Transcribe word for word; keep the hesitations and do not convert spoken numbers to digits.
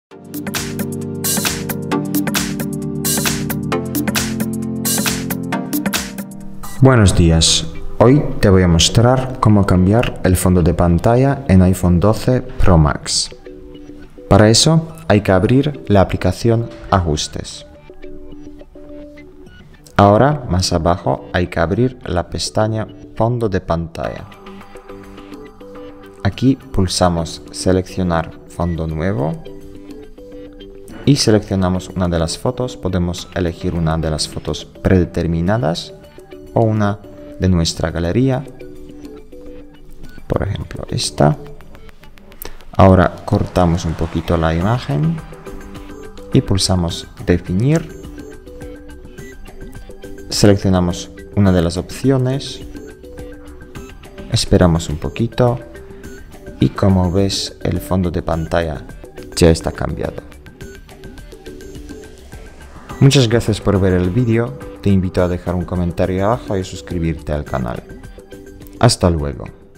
Buenos días, hoy te voy a mostrar cómo cambiar el fondo de pantalla en iPhone doce Pro Max. Para eso hay que abrir la aplicación Ajustes. Ahora, más abajo, hay que abrir la pestaña Fondo de pantalla. Aquí pulsamos Seleccionar fondo nuevo y seleccionamos una de las fotos. Podemos elegir una de las fotos predeterminadas o una de nuestra galería, por ejemplo esta. Ahora cortamos un poquito la imagen y pulsamos Definir. Seleccionamos una de las opciones, esperamos un poquito y como ves el fondo de pantalla ya está cambiado. Muchas gracias por ver el vídeo. Te invito a dejar un comentario abajo y suscribirte al canal. Hasta luego.